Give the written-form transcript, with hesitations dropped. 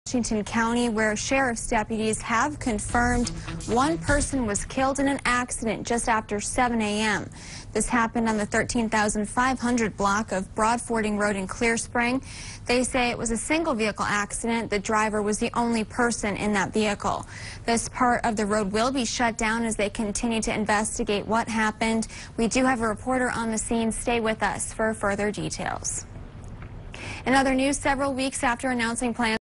Washington County, where sheriff's deputies have confirmed one person was killed in an accident just after 7 a.m. This happened on the 13,500 block of Broad Fording Road in Clear Spring. They say it was a single vehicle accident. The driver was the only person in that vehicle. This part of the road will be shut down as they continue to investigate what happened. We do have a reporter on the scene. Stay with us for further details. In other news, several weeks after announcing plans